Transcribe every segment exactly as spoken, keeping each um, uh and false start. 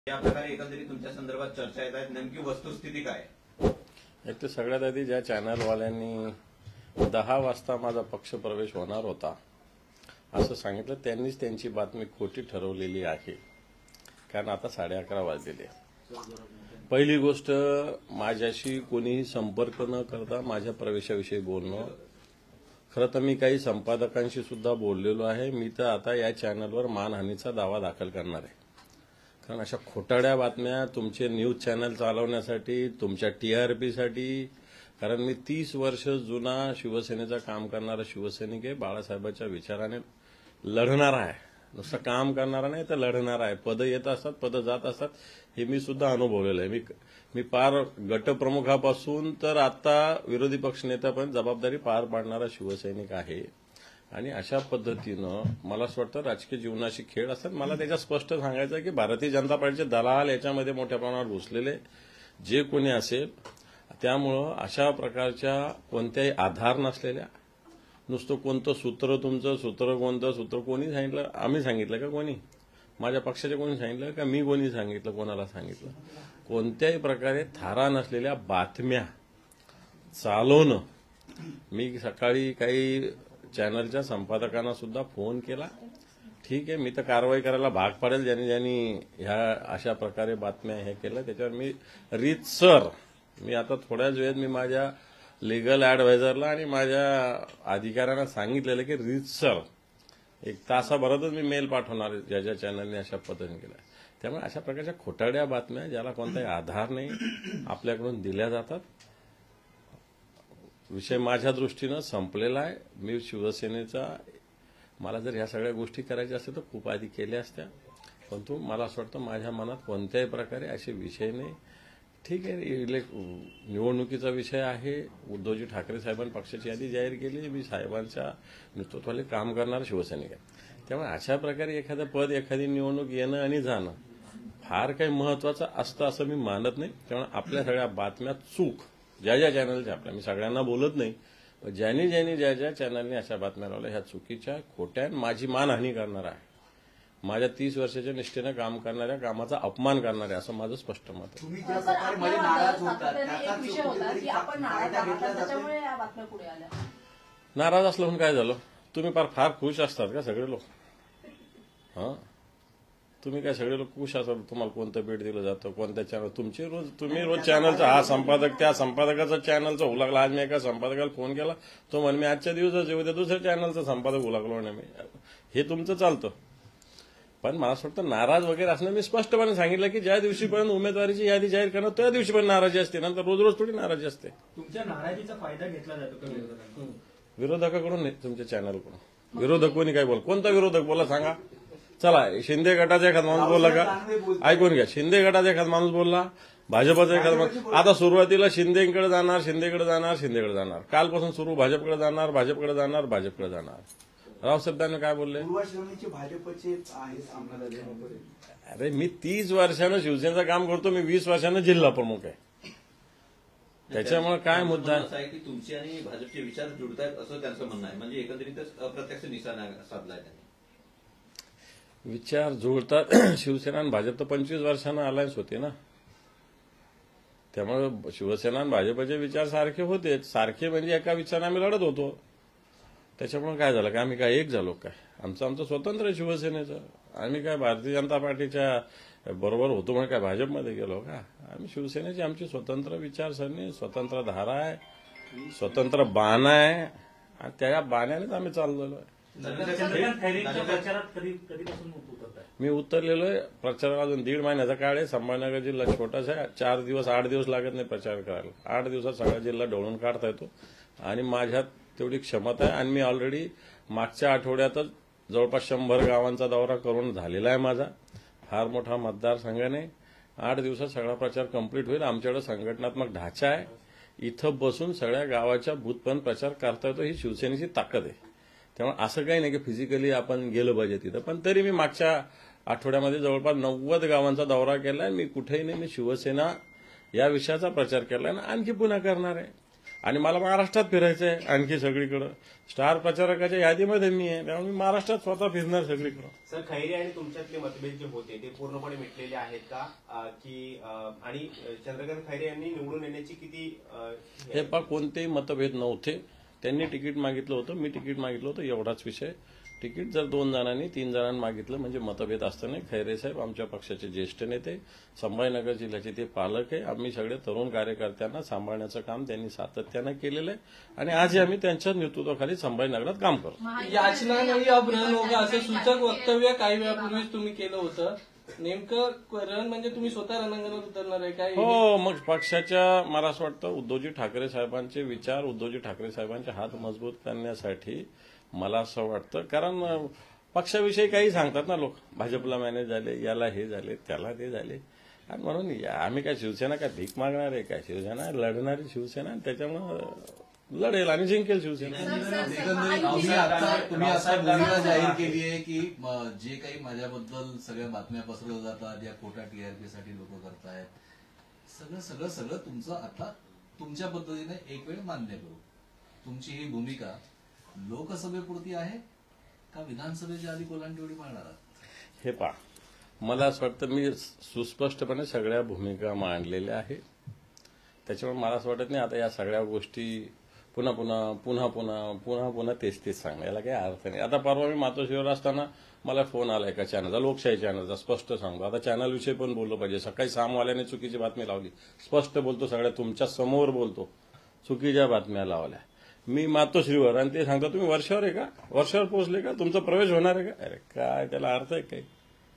या प्रकारे एकंदरीत तुमच्या संदर्भात चर्चा येत आहेत, नेमकी वस्तुस्थिती काय? एक तर सगळ्यात आधी ज्या चॅनलवाल्यांनी दहा वाजता माझा पक्ष प्रवेश होणार होता असं सांगितलं, त्यांनीच त्यांची बातमी खोटी ठरवलेली आहे. कारण आता साडे अकरा वाजलेले. पहिली गोष्ट, माझ्याशी कोणीही संपर्क न करता माझ्या प्रवेशाविषयी बोलणं. खरं तर मी काही संपादकांशी सुद्धा बोललेलो आहे. मी तर आता या चॅनलवर मानहानीचा दावा दाखल करणार आहे. कारण अशा खोटाड्या बातम्या तुमचे न्यूज चॅनल चालवण्यासाठी, तुमच्या टीआरपीसाठी, कारण मी तीस वर्ष जुना शिवसेनेचं काम करणारा शिवसैनिक आहे. बाळासाहेबांच्या विचाराने लढणार आहे. नुसतं काम करणारा नाही तर लढणार आहे. पदं येत असतात, पदं जात असतात, हे मी सुद्धा अनुभवलेलं आहे. मी मी पार गटप्रमुखापासून तर आता विरोधी पक्षनेत्यापर्यंत जबाबदारी पार पाडणारा शिवसैनिक आहे. आणि अशा पद्धतीनं मला असं वाटतं राजकीय जीवनाशी खेळ असतात. मला त्याच्यात स्पष्ट सांगायचं आहे की भारतीय जनता पार्टीचे दलाल याच्यामध्ये मोठ्या प्रमाणावर घुसलेले जे कोणी असेल, त्यामुळं अशा प्रकारच्या कोणत्याही आधार नसलेल्या, नुसतं कोणतं सूत्र, तुमचं सूत्र कोणतं सूत्र कोणी सांगितलं, आम्ही सांगितलं का, कोणी माझ्या पक्षाचे कोणी सांगितलं का, मी कोणी सांगितलं, कोणाला सांगितलं, कोणत्याही प्रकारे थारा नसलेल्या बातम्या चालवणं. मी सकाळी काही चॅनलच्या संपादकांना सुद्धा फोन केला. ठीक आहे, मी तर कारवाई करायला भाग पाडेल ज्यांनी ज्यांनी ह्या अशा प्रकारे बातम्या हे केलं त्याच्यावर. मी रीतसर मी आता थोड्याच वेळेत मी माझ्या लिगल ऍडवायझरला आणि माझ्या अधिकाऱ्यांना सांगितलेलं की रीतसर एक तासाभरातच मी मेल पाठवणार ज्या ज्या चॅनलने अशा पद्धतीने केलं. त्यामुळे अशा प्रकारच्या खोटाड्या बातम्या ज्याला कोणताही आधार नाही आपल्याकडून दिल्या जातात. विषय माझ्या दृष्टीनं संपलेला आहे. मी शिवसेनेचा, मला जर ह्या सगळ्या गोष्टी करायच्या असत्या तर खूप आधी केल्या असत्या, परंतु मला असं वाटतं माझ्या मनात कोणत्याही प्रकारे असे विषय नाही. ठीक आहे, निवडणुकीचा विषय आहे. उद्धवजी ठाकरे साहेबांनी पक्षाची यादी जाहीर केली. मी साहेबांच्या नेतृत्वाखाली काम करणारा शिवसैनिक आहे. त्यामुळे अशा प्रकारे एखादं पद, एखादी निवडणूक येणं आणि जाणं फार काही महत्वाचं असतं असं मी मानत नाही. त्यामुळे आपल्या सगळ्या बातम्या चूक ज्या ज्या चॅनलच्या, आपल्या मी सगळ्यांना बोलत नाही, ज्यांनी ज्यांनी ज्या ज्या चॅनलने अशा बातम्या लावल्या ह्या चुकीच्या, खोट्या, माझी मानहानी करणार आहे, माझ्या तीस वर्षाच्या निष्ठेनं काम करणाऱ्या, कामाचा अपमान करणाऱ्या, असं माझं स्पष्ट मत आहे. तुम्ही ज्या प्रकारे मध्ये नाराज होतात त्याचा कुठेतरी फायदा घेतला जातो. नाराज असलं म्हणून काय झालं? तुम्ही फार फार खुश असतात का सगळे लोक? हां, तुम्ही काय सगळे लोक खुश असतात? तुम्हाला कोणतं भेट दिलं जातं, कोणत्या चॅनल, तुमची रोज तुम्ही रोज चॅनलचा हा संपादक त्या संपादकाचा चॅनलचा होऊ लागला. आज मी एका संपादकाला फोन केला, तो म्हणे मी आजच्या दिवसाच येऊ द्या, दुसऱ्या चॅनलचा संपादक होऊ लागलो म्हणे मी. हे तुमचं चालतं. पण मला असं वाटतं नाराज वगैरे असणं, मी स्पष्टपणे सांगितलं की ज्या दिवशीपर्यंत उमेदवारीची यादी जाहीर करणं त्या दिवशी पण नाराजी असते, नंतर रोज रोज थोडी नाराजी असते. तुमच्या नाराजीचा फायदा घेतला जातो का विरोधकांकडून? विरोधकाकडून नाही, तुमच्या चॅनलकडून. विरोधक कोणी काय बोल, कोणता विरोधक बोला सांगा. चला, शिंदे गटाचा एखादा माणूस बोलला का? ऐकून घ्या, शिंदे गटाचा एखादा माणूस बोलला, भाजपचा एखादा माणूस. आता सुरुवातीला शिंदेकडे जाणार, शिंदेकडे जाणार, शिंदेकडे जाणार, कालपासून सुरू भाजपकडे जाणार, भाजपकडे जाणार, भाजपकडे जाणार. रावसाहेबांनी काय बोलले? भाजपचे अरे मी तीस वर्षानं शिवसेनेचं काम करतो, मी वीस वर्षानं जिल्हा प्रमुख आहे. त्याच्यामुळे काय मुद्दा आहे की तुमचे आणि भाजपचे विचार जुळतायत असं त्यांचं म्हणणं आहे. म्हणजे एकंदरीतच अप्रत्यक्ष निशाणा साधलाय त्यांनी. विचार जुळतात. शिवसेना आणि भाजप तर पंचवीस वर्षांना अलायन्स होते ना, त्यामुळे शिवसेना आणि भाजपचे विचार सारखे होते. सारखे म्हणजे एका विचाराने आम्ही लढत होतो. त्याच्यामुळे काय झालं का आम्ही काय एक झालो काय? आमचं आमचं स्वतंत्र आहे शिवसेनेचं. आम्ही काय भारतीय जनता पार्टीच्या बरोबर होतो म्हणून काय भाजपमध्ये गेलो का? आम्ही शिवसेनेची आमची स्वतंत्र विचारसरणी, स्वतंत्र धारा आहे, स्वतंत्र बाण आहे, आणि त्या बाण्यानेच आम्ही चाललेलो आहे. मी उतरलेलो आहे प्रचाराला. अजून दीड महिन्याचा काळ आहे. संभाजीनगर जिल्हा छोटासा आहे, चार दिवस आठ दिवस लागत नाही प्रचार करायला. आठ दिवसात सगळा जिल्हा ढवळून काढता येतो आणि माझ्यात तेवढी क्षमता आहे. आणि मी ऑलरेडी मागच्या आठवड्यातच जवळपास शंभर गावांचा दौरा करून झालेला आहे माझा. फार मोठा मतदारसंघाने आठ दिवसात सगळा प्रचार कंप्लीट होईल. आमच्याकडे संघटनात्मक ढाचा आहे. इथं बसून सगळ्या गावाच्या बूथपर्यंत प्रचार करता येतो. ही शिवसेनेची ताकद आहे. त्यामुळे असं काही नाही की फिजिकली आपण गेलं पाहिजे तिथं. पण तरी मी मागच्या आठवड्यामध्ये जवळपास नव्वद गावांचा दौरा केलाय. मी कुठेही नाही, मी शिवसेना या विषयाचा प्रचार केलाय आणि आणखी पुन्हा करणार आहे. आणि मला महाराष्ट्रात फिरायचं आहे आणखी सगळीकडं. स्टार प्रचारकाच्या यादीमध्ये मी आहे, त्यामुळे मी महाराष्ट्रात स्वतः फिरणार सगळीकडं. सर, खैरे आणि तुमच्यातले मतभेद जे होते ते पूर्णपणे मिटलेले आहेत का? अं, की अं, आणि चंद्रकांत खैरे यांनी निवडून येण्याची किती अं, हे पा कोणतेही मतभेद नव्हते. त्यांनी तिकीट मागितलं होतं, मी तिकीट मागितलं होतं, एवढाच विषय. तिकीट जर दोन जणांनी तीन जणांनी मागितलं म्हणजे मतभेद असतं नाही. खैरे साहेब आमच्या पक्षाचे ज्येष्ठ नेते, संभाजीनगर जिल्ह्याचे ते पालक आहे. आम्ही सगळे तरुण कार्यकर्त्यांना सांभाळण्याचं काम त्यांनी सातत्यानं केलेलं आहे आणि आजही आम्ही त्यांच्या नेतृत्वाखाली संभाजीनगरात काम करतो. याचना नाही अब रण होगा असं सूचक वक्तव्य काही वेळापूर्वीच तुम्ही केलं होतं. नेमकं रण म्हणजे तुम्ही स्वतः रणांगणात उतरणार आहे काय? हो, मग पक्षाच्या मला असं वाटतं उद्धवजी ठाकरे साहेबांचे विचार, उद्धवजी ठाकरे साहेबांचे हात मजबूत करण्यासाठी मला असं वाटतं, कारण पक्षाविषयी काही सांगतात ना लोक, भाजपला मॅनेज झाले, याला हे झाले, त्याला ते झाले. आणि म्हणून आम्ही काय शिवसेना काय भीक मागणार आहे काय? शिवसेना लढणारी शिवसेना, त्याच्यामुळं लढेल आणि जिंकेल शिवसेना. तुम्ही आता तुम्ही आता भूमिका जाहीर केली आहे की जे काही माझ्याबद्दल सगळ्या बातम्या पसरवल्या जातात या खोटा टीआरपी साठी लोक करतायत, सगळं सगळं सगळं तुमचं आता तुमच्या पद्धतीने एक वेळ मान्य करू. तुमची ही भूमिका लोकसभेपुरती आहे का विधानसभेच्या आधी कोलांटी मारणार आहात? हे पहा, मला असं वाटतं मी सुस्पष्टपणे सगळ्या भूमिका मांडलेल्या आहेत. त्याच्यामुळे मला असं वाटत नाही आता या सगळ्या गोष्टी पुन्हा पुन्हा पुन्हा पुन्हा पुन्हा पुन्हा तेच तेच सांगणं, याला काही अर्थ नाही. आता परवा मी मातोश्रीवर असताना मला फोन आला एका चॅनलचा, लोकशाही चॅनलचा, स्पष्ट सांगतो. आता चॅनलविषयी पण बोललं पाहिजे. सकाळी सामवाल्याने चुकीची बातमी लावली, स्पष्ट बोलतो, सगळ्या तुमच्या समोर बोलतो, चुकीच्या बातम्या लावल्या. मी मातोश्रीवर आणि ते सांगतो तुम्ही वर्षावर आहे का, वर्षावर पोहोचले का, तुमचा प्रवेश होणार आहे का? अरे काय त्याला अर्थ आहे काही?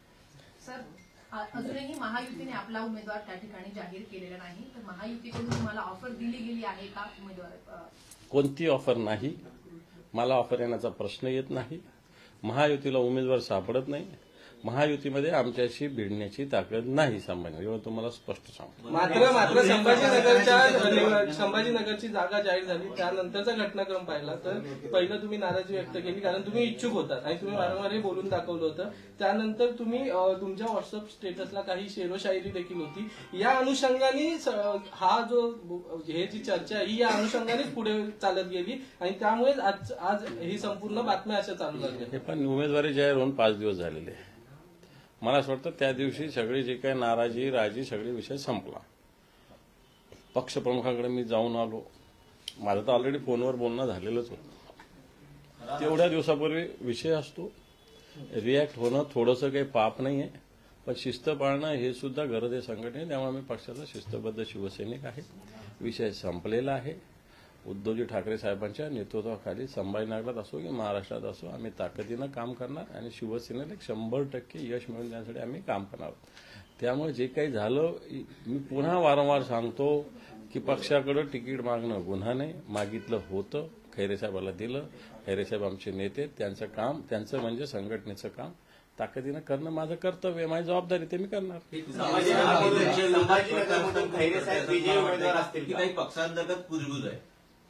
सर, अजूनही महायुतीने आपला उमेदवार त्या ठिकाणी जाहीर केलेला नाही, तर महायुतीकडून तुम्हाला ऑफर दिली गेली आहे का उमेदवार? कोणती ऑफर नाही, मला ऑफर येण्याचा प्रश्न येत नाही. महायुतीला उमेदवार सापडत नाही. महायुतीमध्ये आमच्याशी भिडण्याची ताकद नाही संभाजी, एवढं तुम्हाला स्पष्ट सांगतो. मात्र मात्र संभाजीनगरच्या संभाजीनगरची जागा जाहीर झाली त्यानंतरचा घटनाक्रम पाहिला तर पहिलं तुम्ही नाराजी व्यक्त केली कारण तुम्ही इच्छुक होतात आणि तुम्ही वारंवार हे बोलून दाखवलं होतं. त्यानंतर तुम्ही तुमच्या व्हॉट्सअप स्टेटसला काही शेरोशायरी देखील होती. या अनुषंगाने हा जो हे जी चर्चा ही या अनुषंगानेच पुढे चालत गेली आणि त्यामुळे आज आज ही संपूर्ण बातम्या अशा चालू लागल्या. हे पण उमेदवारी जाहीर होऊन पाच दिवस झालेले. मला असं वाटतं त्या दिवशी सगळी जी काही नाराजी राजी सगळे विषय संपला. पक्षप्रमुखाकडे मी जाऊन आलो, माझं तर ऑलरेडी फोनवर बोलणं झालेलंच होतं. तेवढ्या दिवसापूर्वी विषय असतो, रिॲक्ट होणं थोडंसं काही पाप नाही आहे, पण शिस्त पाळणं हे सुद्धा गरज आहे संघटने. त्यामुळे मी पक्षाचा शिस्तबद्ध शिवसैनिक आहे. विषय संपलेला आहे. उद्धवजी ठाकरे साहेबांच्या नेतृत्वाखाली संभाजीनगरात असो की महाराष्ट्रात असो आम्ही ताकदीनं काम करणार आणि शिवसेनेला एक शंभर टक्के यश मिळवून देण्यासाठी आम्ही काम करणार आहोत. त्यामुळे जे काही झालं मी पुन्हा वारंवार सांगतो की पक्षाकडे तिकीट मागणं गुन्हा नाही. मागितलं होतं, खैरे साहेबाला दिलं. खैरे साहेब आमचे नेते, त्यांचं काम त्यांचं म्हणजे संघटनेचं काम ताकदीनं करणं माझं कर्तव्य आहे, माझी जबाबदारी, ते मी करणार. संभाजीनगरमधून खैरे साहेब विजयी उमेदवार असतील की काही पक्षांतर्गत कुजबूज आहे?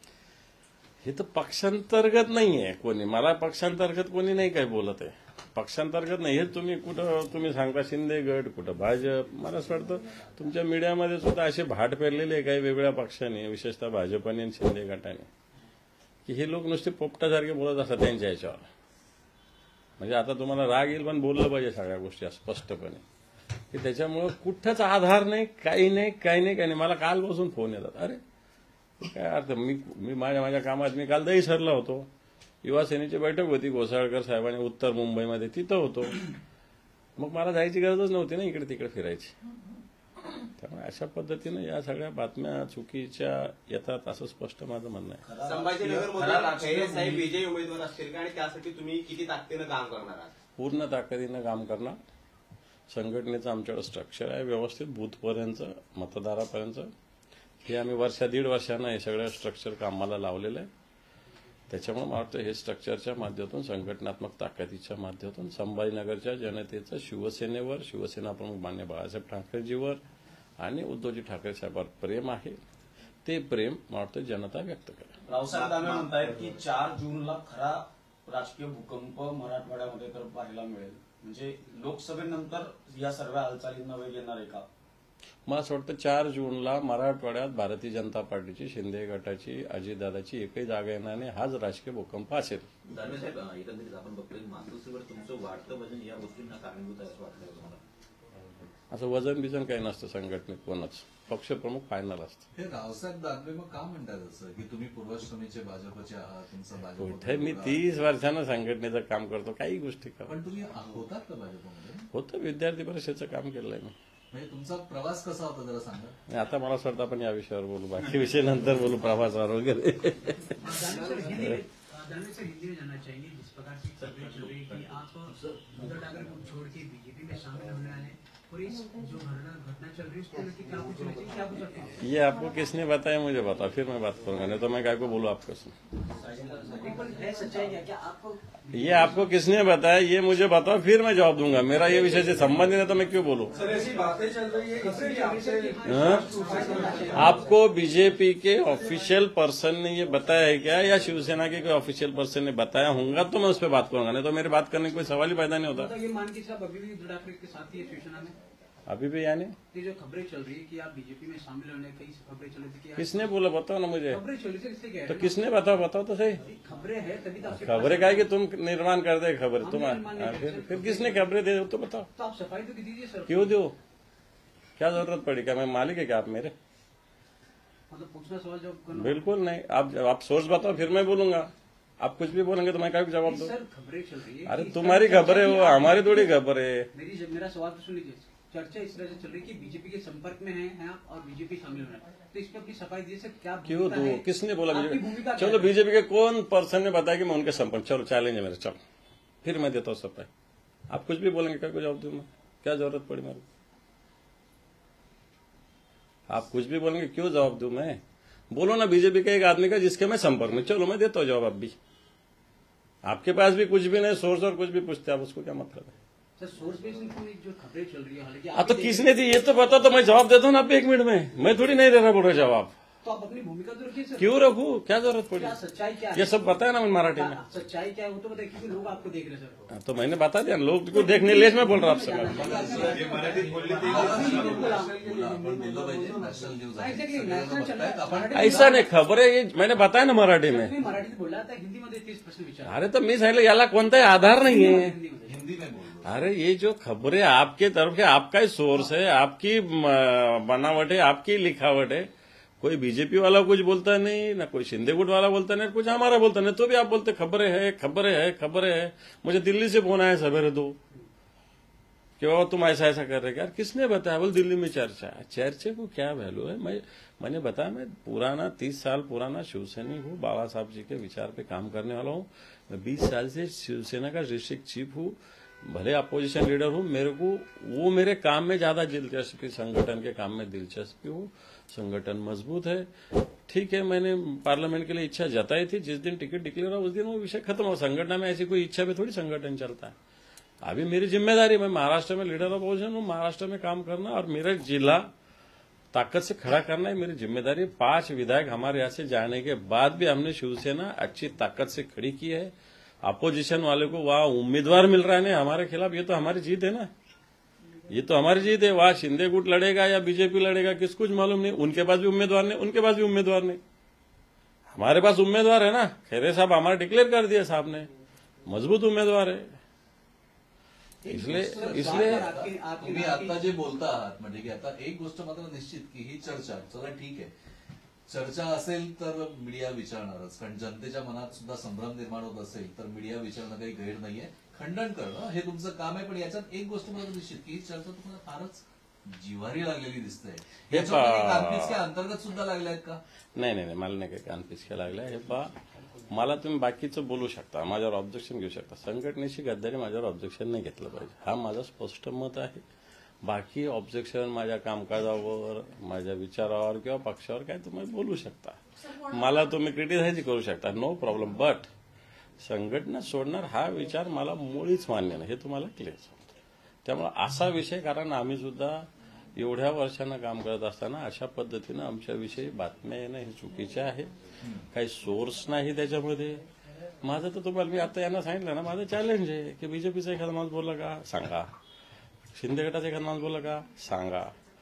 हे तर पक्षांतर्गत नाहीये कोणी, मला पक्षांतर्गत कोणी नाही काय बोलत आहे. पक्षांतर्गत नाही हे तुम्ही कुठं तुम्ही सांगता शिंदे गट, कुठं भाजप. मला असं वाटतं तुमच्या मीडियामध्ये सुद्धा असे भाट पेरलेले काही वेगवेगळ्या पक्षाने, विशेषतः भाजपने आणि शिंदे गटाने, की हे लोक नुसते पोपटासारखे बोलत असतात त्यांच्या याच्यावर. म्हणजे आता तुम्हाला राग येईल पण बोललं पाहिजे सगळ्या गोष्टी स्पष्टपणे, की त्याच्यामुळं कुठंच आधार नाही, काही नाही, काही नाही, काही नाही. मला कालपासून फोन येतात, अरे काय अर्थ, मी मी माझ्या माझ्या कामात मी काल दहीसरला होतो, युवा सेनेची बैठक होती घोसाळकर साहेबांनी उत्तर मुंबईमध्ये, तिथं होतो. मग मला जायची गरजच नव्हती ना इकडे तिकडे फिरायची. त्यामुळे अशा पद्धतीनं या सगळ्या बातम्या चुकीच्या येतात असं स्पष्ट माझं म्हणणं आहे. संभाजीनगरमधून खैरे साहेब विजयी उमेदवार असतील का आणि त्यासाठी तुम्ही किती ताकदीनं काम करणार आहात? पूर्ण ताकदीनं काम करणार. संघटनेचं आमच्याकडे स्ट्रक्चर आहे व्यवस्थित, बूथपर्यंत मतदारापर्यंत. हे आम्ही वर्षा दीड वर्षानं हे सगळं स्ट्रक्चर कामाला लावलेलं आहे. त्याच्यामुळे मला वाटतं हे स्ट्रक्चरच्या माध्यमातून, संघटनात्मक ताकदीच्या माध्यमातून संभाजीनगरच्या जनतेचं शिवसेनेवर, शिवसेना प्रमुख मान्य बाळासाहेब ठाकरेजीवर आणि उद्धवजी ठाकरे साहेबांवर प्रेम आहे. ते प्रेम मला वाटतं जनता व्यक्त करेल. रावसाहेब दानवे म्हणतायत की चार जूनला खरा राजकीय भूकंप मराठवाड्यामध्ये तर पाहायला मिळेल. म्हणजे लोकसभेनंतर या सर्व हालचालींना वेग येणार आहे का? मला असं वाटतं चार जूनला मराठवाड्यात भारतीय जनता पार्टीची, शिंदे गटाची, अजितदादाची एकही जागा येणार नाही. हाच राजकीय भूकंप असेल. दानवे साहेब, एकंदरीत आपण बघतोय मातोश्रीवर तुमचं वाढतं वजन या गोष्टींना कारणीभूत आहे असं वाटतंय तुम्हाला? असं वजन बिजन काही नसतं संघटनेत कोणच. पक्षप्रमुख फायनल असतं. हे रावसाहेब दानवे मग का म्हणतात असं की तुम्ही पूर्वाश्रमीचे भाजपचे आहात, तुमचं कुठे भाजप मी तीस वर्षानं संघटनेचं काम करतो, काही गोष्टी का पण तुम्ही होतात का भाजपमध्ये? होतं. विद्यार्थी परिषदेचं काम केलंय मी. म्हणजे तुमचा प्रवास कसा होता जरा सांगा. आणि आता मला असं वाटतं आपण या विषयावर बोलू, बाकी विषय नंतर बोलू, प्रवासावर वगैरे. दानवे सर, हिंदी में जानना चाहेंगे जिस प्रकार की खबरें चल रही कि आप उद्धव ठाकरे को छोड़ के बीजेपी में शामिल होने वाले हैं और इस जो घटना घटना चल रही है उसको लेकर क्या कुछ होना चाहिए, क्या कुछ सकते हैं? ये आपको किसने बताया मुझे बताओ, फिर मैं बात करूंगा, नहीं तो मैं काय को बोलूँ आपको. है सच्चाई क्या क्या आपको ये आपको किसने बताया ये मुझे बताओ, फिर मैं जवाब दूंगा. मेरा ये विषय से संबंध नहीं है तो मैं क्यों बोलूं? सर ऐसी बातें चल रही है इसलिए आपसे हाँ? आपको बीजेपी के ऑफिशियल पर्सन ने ये बताया है क्या, या शिवसेना के कोई ऑफिशियल पर्सन ने बताया होगा तो मैं उस पर बात करूंगा, नहीं तो मेरी बात करने का कोई सवाल ही पैदा नहीं होता. मतलब ये मान के चलो अभी भी उद्धव ठाकरे के साथ ही है शिवसेना में, अभी भी यानी ये जो खबरें चल रही है कि आप बीजेपी में शामिल होने कई खबरें चल रही थी कि आप- किसने बोला बताओ ना मुझे. खबरें चल रही थी इसलिए कह रहे तो हैं किसने बताओ बताओ तो सही. ना। खबरें हैं तभी तो आपके खबरें क्या है कि तुम निर्माण कर दे खबर हम तुम. निर्माण नहीं हाँ, करते। फिर फिर किसने खबरें दे तो बताओ. तो आप सफाई तो दीजिए सर. क्यों दो, क्या जरूरत पड़ी, क्या मैं मालिक है क्या आप मेरे? मतलब पूछना सवाल जवाब करना. बिल्कुल नहीं. आप आप सोर्स बताओ फिर मैं बोलूंगा. आप कुछ भी बोलेंगे तो मैं क्या जवाब दूं. सर खबरें चल रही है अरे कि- तुम्हारी खबर है वो, हमारी थोड़ी खबर है. मेरी जब मेरा सवाल तो सुन लीजिए. चर्चा इस तरह से चल रही है कि बीजेपी के संपर्क में हैं हैं आप और बीजेपी शामिल हो रहे हैं, तो इस पर अपनी सफाई दीजिए सर. क्या क्यों भूमिका दो, है? किसने बोला आपकी बीजेपी? भूमिका क्या चलो है? बीजेपी के कौन पर्सन ने बताया कि मैं उनके संपर्क, चलो चैलेंज है मेरे, चलो फिर मैं देता हूँ सफाई. आप कुछ भी बोलेंगे क्या जवाब दूं मैं, क्या जरूरत पड़ी मेरे? आप कुछ भी बोलेंगे क्यों जवाब दूं मैं? बोलो ना बीजेपी के एक आदमी का जिसके मैं संपर्क में, चलो मैं देता हूँ जवाब. अब भी आपके पास भी कुछ भी नहीं सोर्स और कुछ भी पूछते आप, उसको क्या मतलब है? सर सोर्स बेस्ड जो खबरें चल रही है हालांकि हाँ तो आप- किसने दी ये तो बता, तो मैं जवाब देता हूँ ना आप एक मिनट में. मैं थोड़ी नहीं दे रहा बोल रहा जवाब. तो आप अपनी भूमिका तो रखिए सर. क्यों रखू, क्या जरूरत पड़ी? क्या सच्चाई क्या है? ये सब बताया ना मैं मराठी में. क्या- सच्चाई क्या है वो तो बताइए क्योंकि लोग आपको देख रहे हैं सर. हाँ, तो मैंने बता दिया लोग को देखने लिए मैं बोल रहा हूँ आपसे. मैं मराठीत बोलले ते बोला, आपण बोललं पाहिजे. नॅशनल न्यूज आहे. Exactly, सगळेजण national चल रहा है. बघतायत. आपण ऐसा नाही, खबर आहे ये मैंने बताया ना मराठी में. तुम्ही मराठीत बोलला आता हिंदीमध्ये तेच प्रश्न विचार. अरे तो मी सांगितलं याला कोणताही आधार नाहीये. हिंदीमध्ये हिंदी में बोल दो. अरे ये जो खबरें आपके तरफ के, आपका ही सोर्स है, आपकी म, बनावट है, आपकी लिखावट है. कोई बीजेपी वाला कुछ बोलता नहीं, ना कोई शिंदे गुट वाला बोलता नहीं, कुछ हमारा बोलता नहीं, तो भी आप बोलते खबरें है खबरें है खबरें है. मुझे दिल्ली से फोन आया सवेरे दो कि बाबा तुम ऐसा ऐसा कर रहे हो. यार किसने बताया? बोल दिल्ली में चर्चा है. चर्चे को क्या वैल्यू है? मैं मैंने बताया मैं पुराना तीस साल पुराना शिवसैनिक हूँ, बाबा साहब जी के विचार पे काम करने वाला हूँ. मैं बीस साल से शिवसेना का डिस्ट्रिक्ट चीफ हूँ, भले अपोजिशन लीडर हूँ. मेरे को वो मेरे काम में ज्यादा दिलचस्पी, संगठन के काम में दिलचस्पी हूँ. संगठन मजबूत है, ठीक है. मैंने पार्लियामेंट के लिए इच्छा जताई थी, जिस दिन टिकट डिक्लेयर हुआ उस दिन वो विषय खत्म हो. संगठन में ऐसी कोई इच्छा पे थोड़ी संगठन चलता है. अभी मेरी जिम्मेदारी, मैं महाराष्ट्र में लीडर ऑफ अपोजिशन हूँ, महाराष्ट्र में काम करना और मेरा जिला ताकत से खड़ा करना है मेरी जिम्मेदारी. पांच विधायक हमारे यहाँ से जाने के बाद भी हमने शिवसेना अच्छी ताकत से खड़ी की है. अपोजिशन वाले को वहां उम्मीदवार मिल रहा है ना हमारे खिलाफ, ये तो हमारी जीत है ना, ये तो हमारी जीत है. वहां शिंदे गुट लड़ेगा या बीजेपी लड़ेगा किसको कुछ मालूम नहीं. उनके पास भी उम्मीदवार नहीं, उनके पास भी उम्मीदवार नहीं. हमारे पास उम्मीदवार है ना. खैरे साहब हमारा डिक्लेअर कर दिया साहब ने, मजबूत उम्मीदवार है. इसलिए इसलिए आपकी- आपकी- तुम्ही आता जे बोलता आहात म्हणजे की आता एक गोष्ट मात्र निश्चित की ही चर्चा, चला ठीक आहे, चर्चा असेल तर मीडिया विचारणारच, कारण जनतेच्या मनात सुद्धा संभ्रम निर्माण होत असेल तर मीडिया विचारणं काही गैर नाहीये. खंडन करणं हे तुमचं काम आहे. पण याच्यात एक गोष्ट मात्र निश्चित की ही चर्चा तुम्हाला फारच जिव्हारी लागलेली दिसते. हे याच्यामध्ये पहा- कानपिचक्या अंतर्गत सुद्धा लागल्या आहेत का? नाही नाही नाही, मला नाही काही कानपिचक्या लागल्या. हे पहा, मला तुम्ही बाकीचं बोलू शकता, माझ्यावर ऑब्जेक्शन घेऊ शकता. संघटनेची गद्दारी माझ्यावर ऑब्जेक्शन नाही घेतलं पाहिजे, हा माझा स्पष्ट मत आहे. बाकी ऑब्जेक्शन माझ्या कामकाजावर, माझ्या विचारावर किंवा पक्षावर काय तुम्ही बोलू शकता, मला तुम्ही क्रिटिसाइज करू शकता, नो प्रॉब्लेम. बट संघटना सोडणार हा विचार मला मुळीच मान्य नाही, हे तुम्हाला क्लिअर सांगतो. त्यामुळे असा विषय, कारण आम्ही सुद्धा एवढ्या वर्षांना काम करत असताना अशा पद्धतीनं आमच्याविषयी बातम्या येणं हे चुकीचे आहे. काही सोर्स नाही त्याच्यामध्ये. माझं तर तुम्हाला मी आता यांना सांगितलं ना, माझं चॅलेंज आहे की बीजेपीचा एखादा माणूस बोलला का सांगा, शिंदे गटाचा एखादा माणूस बोलला का सांगा.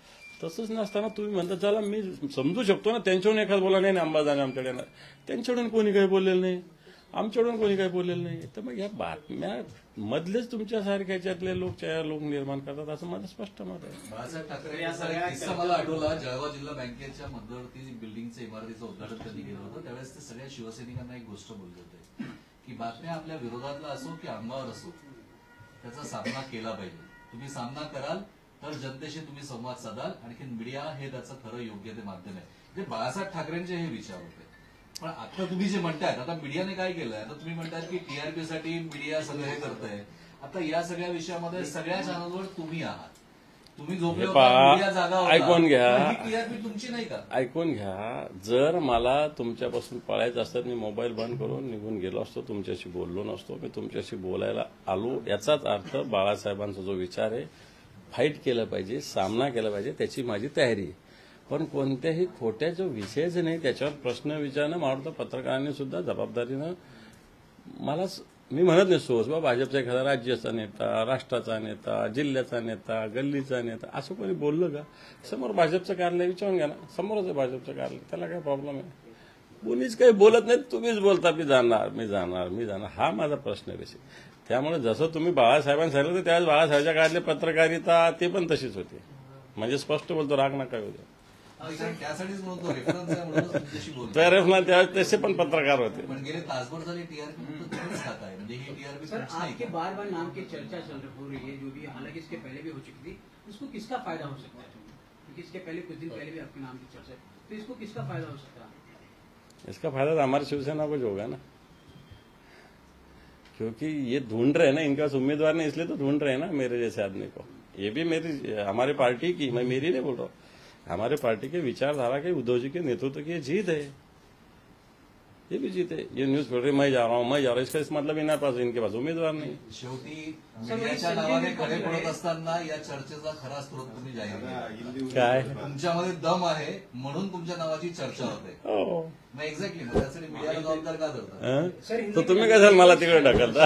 तसंच नसताना तुम्ही म्हणता चला मी समजू शकतो ना, त्यांच्याकडून एखाद बोला नाही अंबादाने आमच्याकडे येणार, त्यांच्याकडून कोणी काही बोललेलं नाही, आमच्याकडून कोणी काही बोललेलं नाही. तर मग या बातम्या मधलेच तुमच्यासारख्या याच्यातले लोक लोक निर्माण करतात असं माझं स्पष्ट मत आहे. बाळासाहेब ठाकरे यांचा एक किस्सा मला आठवला. जळगाव जिल्हा बँकेच्या मध्यवर्ती बिल्डिंगचं इमारतीचं उद्घाटन त्यांनी केलं होतं. त्यावेळेस ते सगळ्या शिवसैनिकांना एक गोष्ट बोलले होते की बातम्या आपल्या विरोधातला असो की अंगावर असो त्याचा सामना केला पाहिजे. तुम्ही सामना कराल तर जनतेशी तुम्ही संवाद साधाल. आणखी मीडिया हे त्याचं खरं योग्य ते माध्यम आहे. म्हणजे बाळासाहेब ठाकरेंचे हे विचार होते. पण आता तुम्ही जे म्हणतायत, आता मीडियाने काय केलंय, आता तुम्ही म्हणतायत की टीआरपी साठी मीडिया सगळं हे करतंय. आता या सगळ्या विषयामध्ये सगळ्या चॅनलवर तुम्ही आहात. तुम्ही झोपले मीडिया जागा होता. ऐकून घ्या, टीआरपी तुमची नाही का? ऐकून घ्या. जर मला तुमच्यापासून पळायचं असतं मी मोबाईल बंद करून निघून गेलो असतो, तुमच्याशी बोललो नसतो. मी तुमच्याशी बोलायला आलो. याचाच अर्थ बाळासाहेबांचा जो विचार आहे, फाईट केलं पाहिजे, सामना केला पाहिजे, त्याची माझी तयारी आहे. पण कोणत्याही खोट्या जो विषयच नाही त्याच्यावर प्रश्न विचारणं मला वाटतं पत्रकारांनी सुद्धा जबाबदारीनं, मला मी म्हणत नसतो बा भाजपचा एखादा राज्याचा नेता, राष्ट्राचा नेता, जिल्ह्याचा नेता, गल्लीचा नेता असं कोणी बोललं का? समोर भाजपचं कार्यालय विचारून घ्या ना, समोरच आहे भाजपचं कार्यालय, त्याला काय प्रॉब्लेम आहे? कोणीच काही बोलत नाही, तुम्हीच बोलता मी जाणार मी जाणार मी जाणार हा माझा प्रश्न विषय. त्यामुळे जसं तुम्ही बाळासाहेबांनी सांगितलं तर त्यावेळेस बाळासाहेबांच्या काळातली पत्रकारिता ते पण तशीच होती. म्हणजे स्पष्ट बोलतो, राग नका येऊ द्या. त्यासाठीच म्हणतो रेफरन्स आहे म्हणून तुमच्याशी बोलतो. त्या रेफरन्स त्यावेळेस तसे पण पत्रकार होते. पण गेले तासभर झाले टीआरपी तुम्हीच खाता है, म्हणजे ही टीआरपी सर आपके बार बार नाम की चर्चा चल हो रही है, जो भी हालांकि इसके पहले भी हो चुकी थी, उसको किसका फायदा हो सकता है? क्योंकि इसके पहले कुछ दिन पहले भी आपके नाम की चर्चा है, तो इसको किसका फायदा हो सकता है? इसका फायदा तो हमारी शिवसेना को जो होगा ना, क्योंकि ये ढूंढ रहे हैं ना, इनका उम्मीदवार नहीं इसलिए तो ढूंढ रहे हैं ना मेरे जैसे आदमी को. ये भी मेरी हमारी पार्टी की, मैं मेरी नहीं बोल रहा हूँ, हमारे पार्टी के विचारधारा के उद्धव जी के नेतृत्व की ये जीत है. ये भी जीत है. ये न्यूज पेपर मैं जा रहा हूँ मैं जा रहा हूँ इसका इस मतलब इनके पास इनके पास उम्मीदवार नहीं. शेवटी मीडियाच्या नावाने खडे पडत असताना या चर्चेचा खरा स्रोत तुम्ही जाहीर केला. काय तुमच्यामध्ये दम आहे म्हणून तुमच्या नावाची चर्चा होते. हो मग एक्झॅक्टली मग त्यासाठी मीडियाला जबाबदार का धरतात? तर तुम्ही कशाला मला तिकडे ढकलता?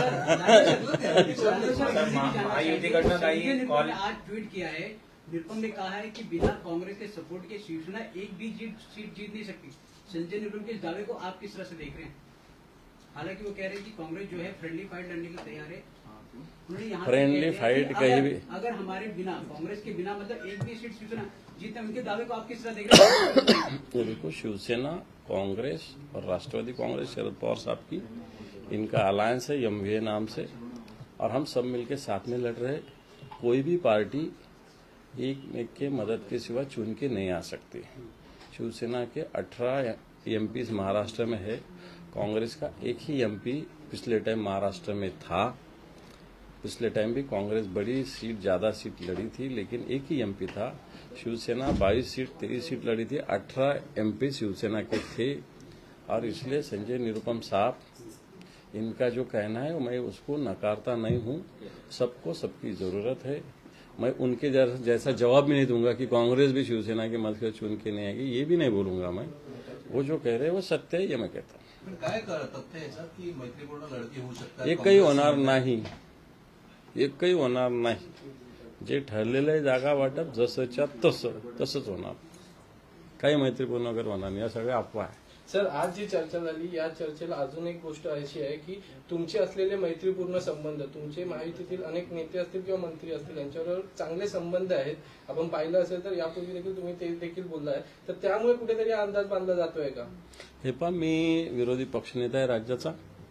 महायुतीकडनं काही कॉल आज ट्वीट किया है. निरुपम ने कहा है कि बिना कांग्रेस के सपोर्ट के शिवसेना एक भी जीत सीट जीत नहीं सकती. संजय निरुपम के इस दावे को आप किस तरह से देख रहे हैं? हालांकि वो कह रहे हैं कि कांग्रेस जो है फ्रेंडली फाइट लड़ने के लिए तैयार है. उन्होंने यहाँ फ्रेंडली फाइट कहीं भी अगर हमारे बिना कांग्रेस के बिना मतलब एक भी सीट शिवसेना जीतने, उनके दावे को आप किस तरह देख रहे हैं? देखो शिवसेना, कांग्रेस और राष्ट्रवादी कांग्रेस शरद पवार साहब की इनका अलायंस है एमवीए नाम से, और हम सब मिलकर साथ में लड़ रहे हैं. कोई भी पार्टी एक एक के मदद के सिवा चुन के नहीं आ सकती. शिवसेना के अठारह एमपी महाराष्ट्र में है. कांग्रेस का एक ही एमपी पिछले टाइम महाराष्ट्र में था. पिछले टाइम भी कांग्रेस बड़ी सीट ज्यादा सीट लड़ी थी लेकिन एक ही एमपी था. शिवसेना बाईस सीट तेईस सीट लड़ी थी, अठारह एमपी शिवसेना के थे. और इसलिए संजय निरुपम साहब इनका जो कहना है मैं उसको नकारता नहीं हूं. सबको सबकी जरूरत है. मैं उनके जैसा जवाब भी नहीं दूंगा कि कांग्रेस भी शिवसेना की मदद से चुन के नहीं आएगी, ये भी नहीं बोलूंगा मैं. वो जो कह रहे हैं वो सत्य है, ये मैं कहता हूँ. काय तथ्य याच्यात की मैत्रीपूर्ण लढती होऊ शकतात? एकही होणार नाही, एकही होणार नाही. जे ठरलेलं आहे जागा वाटप जसंच्या तसं तसंच होणार. काही मैत्रीपूर्ण वगैरे होणार नाही, या सगळ्या अफवा आहे. सर आज जी चर्चा झाली या चर्चेला अजून एक गोष्ट अशी आहे की तुमचे असलेले मैत्रीपूर्ण संबंध, तुमचे महायुतीतील अनेक नेते असतील किंवा मंत्री असतील यांच्याबरोबर चांगले संबंध आहेत. आपण पाहिलं असेल तर यापूर्वी देखील तुम्ही ते देखील बोललाय, तर त्यामुळे कुठेतरी अंदाज बांधला जातोय का? हे पण मी विरोधी पक्षनेता आहे राज्याचा.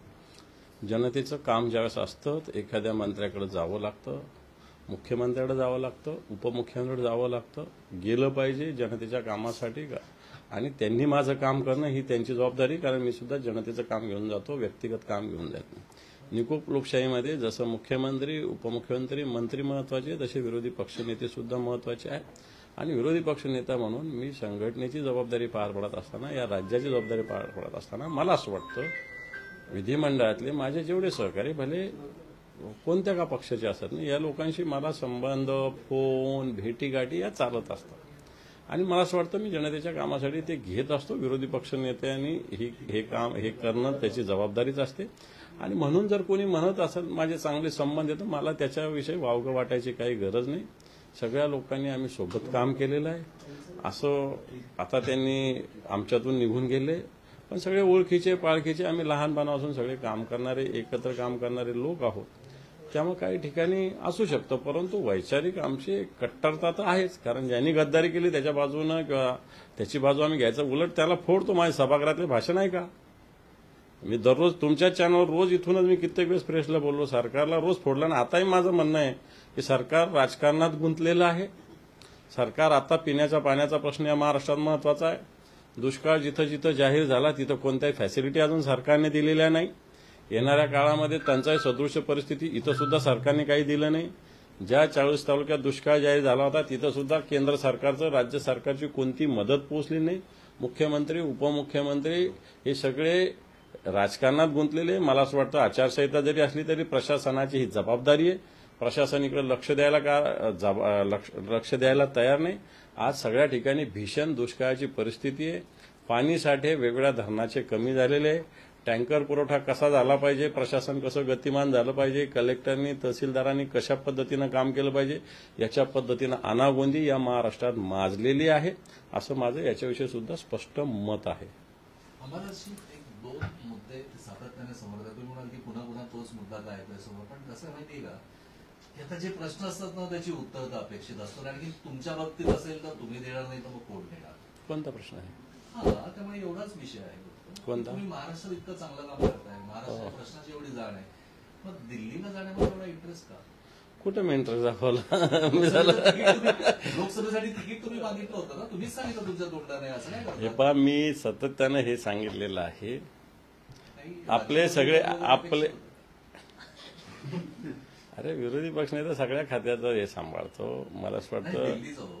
जनतेचं काम ज्यावेळेस असतं एखाद्या मंत्र्याकडे जावं लागतं, मुख्यमंत्र्याकडे जावं लागतं, उपमुख्यमंत्र्याकडे जावं लागतं. गेलं पाहिजे जनतेच्या कामासाठी का, आणि त्यांनी माझं काम करणं ही त्यांची जबाबदारी. कारण मी सुद्धा जनतेचं काम घेऊन जातो, व्यक्तिगत काम घेऊन जात नाही. निकोप लोकशाहीमध्ये जसं मुख्यमंत्री, उपमुख्यमंत्री, मंत्री महत्वाचे तसे विरोधी पक्षनेते सुद्धा महत्वाचे आहेत. आणि विरोधी पक्षनेता म्हणून मी संघटनेची जबाबदारी पार पडत असताना, या राज्याची जबाबदारी पार पडत असताना मला असं वाटतं विधिमंडळातले माझे जेवढे सहकारी भले कोणत्या का पक्षाचे असतात नाही, या लोकांशी मला संबंध, फोन, भेटीगाठी या चालत असतात. आणि मला असं वाटतं मी जनतेच्या कामासाठी ते घेत असतो. विरोधी पक्षनेत्यांनी ही हे काम हे करणं त्याची जबाबदारीच असते. आणि म्हणून जर कोणी म्हणत असेल माझे चांगले संबंध येतं, मला त्याच्याविषयी वावगं वाटायची काही गरज नाही. सगळ्या लोकांनी आम्ही सोबत काम केलेलं आहे. असं आता त्यांनी आमच्यातून निघून गेले, पण सगळे ओळखीचे पाळखीचे आम्ही लहानपणापासून सगळे काम करणारे, एकत्र काम करणारे लोक आहोत. त्यामुळे काही ठिकाणी असू शकतं, परंतु वैचारिक आमची कट्टरता तर आहेच. कारण ज्यांनी गद्दारी केली त्याच्या बाजूनं किंवा त्याची बाजू आम्ही घ्यायचं, उलट त्याला फोडतो. माझ्या सभागृहातले भाषण आहे का? मी दररोज तुमच्या चॅनलवर रोज इथूनच मी कित्येक वेळेस प्रेसला बोललो, सरकारला रोज फोडलं. आणि आताही माझं म्हणणं आहे की सरकार राजकारणात गुंतलेलं आहे. सरकार आता पिण्याच्या पाण्याचा प्रश्न या महाराष्ट्रात महत्वाचा आहे. दुष्काळ जिथं जिथं जाहीर झाला तिथं कोणत्याही फॅसिलिटी अजून सरकारने दिलेल्या नाही. येणाऱ्या काळामध्ये टंचाई सदृश्य परिस्थिती इथं सुद्धा सरकारने काही दिलं नाही. ज्या चाळीस तालुक्यात दुष्काळ जाहीर झाला होता तिथं सुद्धा केंद्र सरकारचं, राज्य सरकारची कोणती मदत पोहोचली नाही. मुख्यमंत्री, उपमुख्यमंत्री हे सगळे राजकारणात गुंतलेले. मला असं वाटतं आचारसंहिता जरी असली तरी प्रशासनाची ही जबाबदारी आहे. प्रशासन इकडे लक्ष द्यायला का लक्ष द्यायला तयार नाही. आज सगळ्या ठिकाणी भीषण दुष्काळाची परिस्थिती आहे. पाणी साठे वेगवेगळ्या धरणाचे कमी झालेले आहे. टँकर पुरवठा कसा झाला पाहिजे, प्रशासन कसं गतिमान झालं पाहिजे, कलेक्टरनी तहसीलदारांनी कशा पद्धतीनं काम केलं पाहिजे, याच्या पद्धतीनं अनागोंदी या महाराष्ट्रात माजलेली आहे. असं माझं याच्याविषयी सुद्धा स्पष्ट मत आहे. आम्हाला एक दोन मुद्दे सातत्याने समोर येतात. तुम्ही म्हणाल की पुन्हा पुन्हा तोच मुद्दा काय येतोय समोर, पण कसं माहितीये का, आता जे प्रश्न असतात ना त्याची उत्तर तर अपेक्षित असतं. कारण की तुमच्या बाबतीत असेल तर तुम्ही देणार नाही तर मग कोण देणार. कोणता प्रश्न आहे? हा, त्यामुळे एवढाच विषय आहे. कोणता? तुम्ही महाराष्ट्रात इतकं चांगलं काम करताय, महाराष्ट्राच्या प्रश्नाची एवढी जाण आहे, मग दिल्लीला जाण्यामध्ये एवढा इंटरेस्ट का? कुठे मी इंटरेस्ट दाखवला? लोकसभेसाठी तिकीट तुम्ही मागितलं होतं ना, तुम्हीच सांगितलं तुमच्या तोंडाने, असं नाही हे पहा, मी सातत्यानं हे सांगितलेलं आहे. आपले सगळे आपले अरे विरोधी पक्ष नाही तर सगळ्या खात्याचं हे सांभाळतो. मला असं वाटतं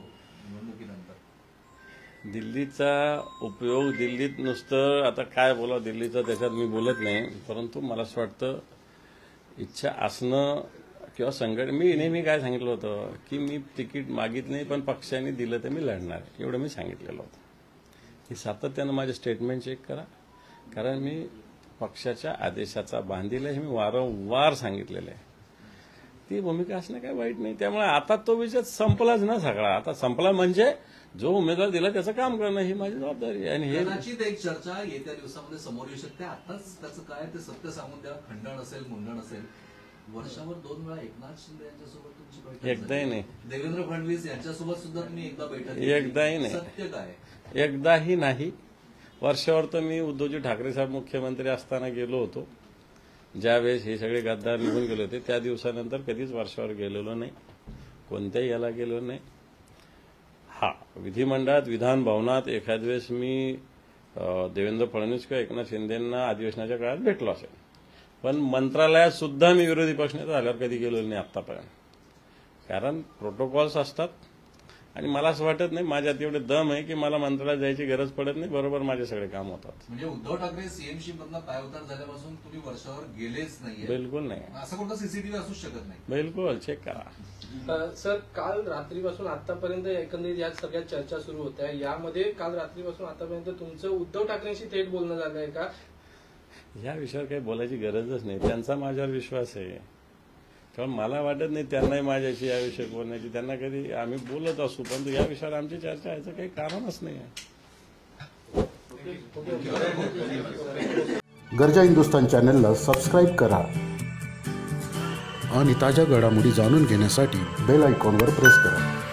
दिल्लीचा उपयोग, दिल्लीत नुसतं आता काय बोलावं दिल्लीचं त्याच्यात मी बोलत नाही, परंतु मला असं वाटतं इच्छा असणं किंवा संघटन, मी नेहमी काय सांगितलं होतं की मी तिकीट मागित नाही, पण पक्षाने दिलं तर मी लढणार, एवढं मी सांगितलेलं होतं. हे सातत्यानं माझे स्टेटमेंट चेक करा, कारण मी पक्षाच्या आदेशाचा बांधील आहे, हे मी वारंवार सांगितलेलं आहे. ती भूमिका असणं काही वाईट नाही. त्यामुळे आता तो विषय संपलाच ना सगळा. आता संपला म्हणजे जो उमेदवार दिला त्याचं काम करणं ही माझी जबाबदारी आहे. आणि हे कदाचित एक चर्चा येत्या दिवसामध्ये समोर येऊ शकते. आताच त्याचं काय ते सत्य सांगून द्या. खंडन असेल, मुंडण असेल, वर्षावर दोन वेळा एकनाथ शिंदे यांच्यासोबत तुमची बैठक एकदाही नाही. देवेंद्र फडणवीस यांच्यासोबत सुद्धा तुम्ही एकदा बैठक एकदाही नाही. सत्य काय? एकदाही नाही. वर्षावर तर मी उद्धवजी ठाकरे साहेब मुख्यमंत्री असताना गेलो होतो. ज्यावेळेस हे सगळे गद्दार निघून गेले होते त्या दिवसानंतर कधीच वर्षावर गेलेलो नाही, कोणत्याही याला गेलो नाही. हा, विधिमंडळात, विधान भवनात एखाद वेळेस मी देवेंद्र फडणवीस किंवा एकनाथ शिंदेंना अधिवेशनाच्या काळात भेटलो असेल, पण मंत्रालयात सुद्धा मी विरोधी पक्षनेता झाल्यावर कधी गेलो नाही आतापर्यंत. कारण प्रोटोकॉल्स असतात आणि मला असं वाटत नाही माझ्यात एवढे दम आहे की मला मंत्रालयात जायची गरज पडत नाही. बरोबर माझे सगळे काम होतात. म्हणजे उद्धव ठाकरे सीएमसी मधला पायउतार झाल्यापासून तुम्ही वर्षावर गेलेच नाही? बिलकुल नाही. असं कोणतं सीसीटीव्ही असू शकत नाही? बिलकुल चेक करा. सर, काल रात्रीपासून आतापर्यंत एकंदरीत या सगळ्या चर्चा सुरू होत्या. यामध्ये काल रात्रीपासून आतापर्यंत तुमचं उद्धव ठाकरेंशी थेट बोलणं झालं आहे का? या विषयावर काही बोलायची गरजच नाही. त्यांचा माझ्यावर विश्वास आहे, कारण मला वाटत नाही त्यांनाही माझ्याशी या विषयी बोलण्याची. त्यांना कधी आम्ही बोलत असू, परंतु या विषयावर आमची चर्चा याचं काही कारणच नाही आहे. गरजा हिंदुस्तान चॅनलला सबस्क्राईब करा आणि ताज्या घडामोडी जाणून घेण्यासाठी बेल आयकॉनवर प्रेस करा.